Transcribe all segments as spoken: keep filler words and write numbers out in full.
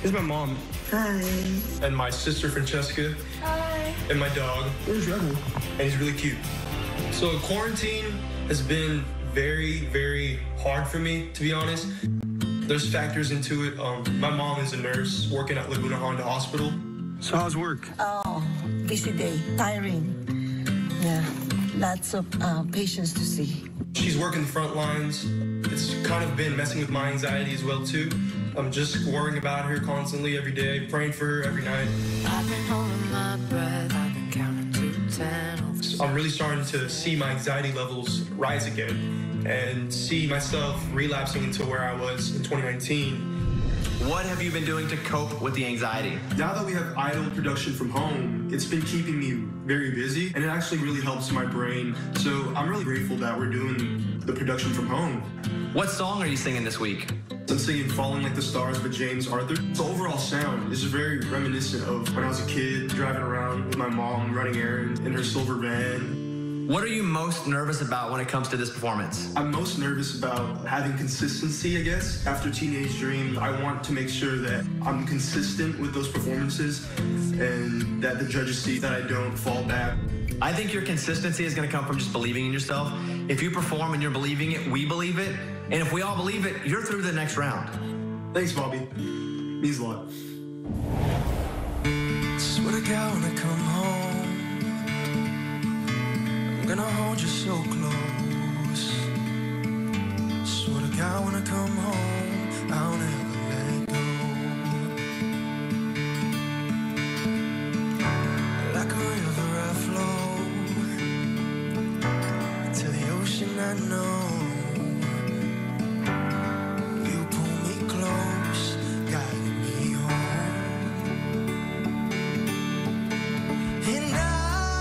This is my mom. Hi. And my sister, Francesca. Hi. And my dog. Where's Rebel? And he's really cute. So quarantine has been very, very hard for me, to be honest. There's factors into it. Um, my mom is a nurse working at Laguna Honda Hospital. So how's work? Oh, busy day. Tiring. Yeah, lots of uh, patients to see. She's working the front lines. It's kind of been messing with my anxiety as well, too. I'm just worrying about her constantly every day, praying for her every night. I've been holding my breath, I've been counting to ten. So I'm really starting to see my anxiety levels rise again and see myself relapsing into where I was in twenty nineteen. What have you been doing to cope with the anxiety? Now that we have idle production from home, it's been keeping me very busy, and it actually really helps my brain. So I'm really grateful that we're doing the production from home. What song are you singing this week? I'm singing Falling Like the Stars by James Arthur. The overall sound is very reminiscent of when I was a kid, driving around with my mom, running errands in her silver van. What are you most nervous about when it comes to this performance? I'm most nervous about having consistency, I guess. After Teenage Dream, I want to make sure that I'm consistent with those performances and that the judges see that I don't fall back. I think your consistency is going to come from just believing in yourself. If you perform and you're believing it, we believe it. And if we all believe it, you're through the next round. Thanks, Bobby. Means a lot. Swear to God, when I come home, I'm gonna hold you so close. Swear to God, when I come home, I'll never let go. Like a river I flow to the ocean I know. You pull me close, guiding me home. And I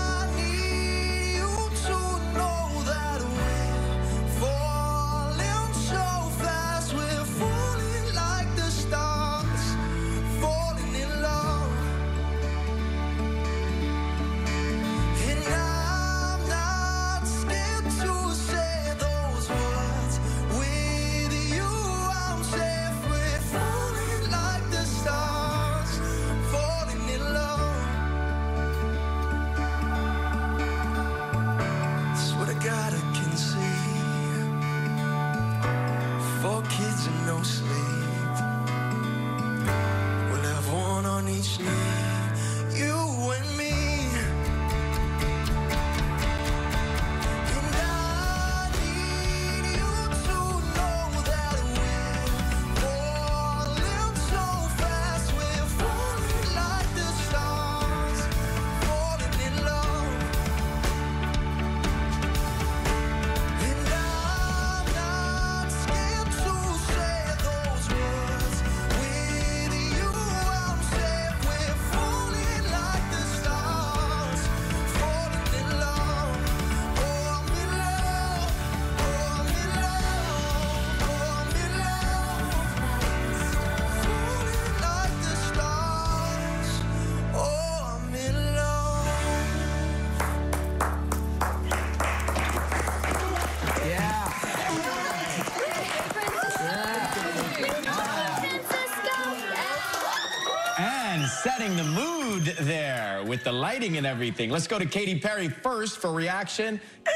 kids and no sleep. We'll have one on each knee, you and me. And I need you to know that we're falling so fast. We're falling like the stars, falling in love. And I'm not scared to say those words. With you I'm safe. We're falling like the stars, falling in love. Oh, I'm in love. Oh, I'm in love. Oh, I'm in love. Falling like the stars. Oh, I'm in love. And setting the mood there with the lighting and everything. Let's go to Katy Perry first for reaction.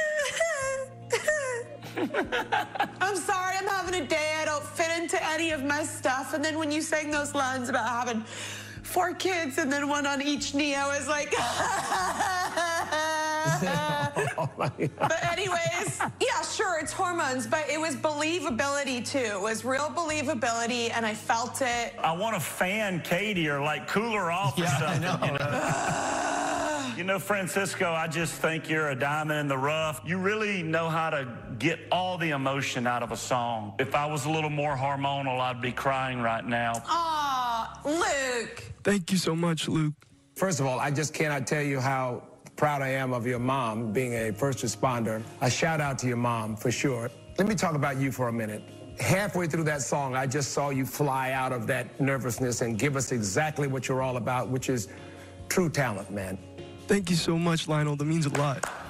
I'm sorry, I'm having a day. I don't fit into any of my stuff. And then when you sang those lines about having four kids and then one on each knee, I was like, Oh my God. but anyways, yeah, sure, it's hormones, but it was believability too. It was real believability, and I felt it. I want to fan Katy or like cool her off or Yeah, I something. know, You know? You know, Francisco, I just think you're a diamond in the rough. You really know how to get all the emotion out of a song. If I was a little more hormonal, I'd be crying right now. Aw, Luke. Thank you so much, Luke. First of all, I just cannot tell you how proud I am of your mom being a first responder. A shout out to your mom for sure. Let me talk about you for a minute. Halfway through that song, I just saw you fly out of that nervousness and give us exactly what you're all about, which is true talent, man. Thank you so much, Lionel. That means a lot.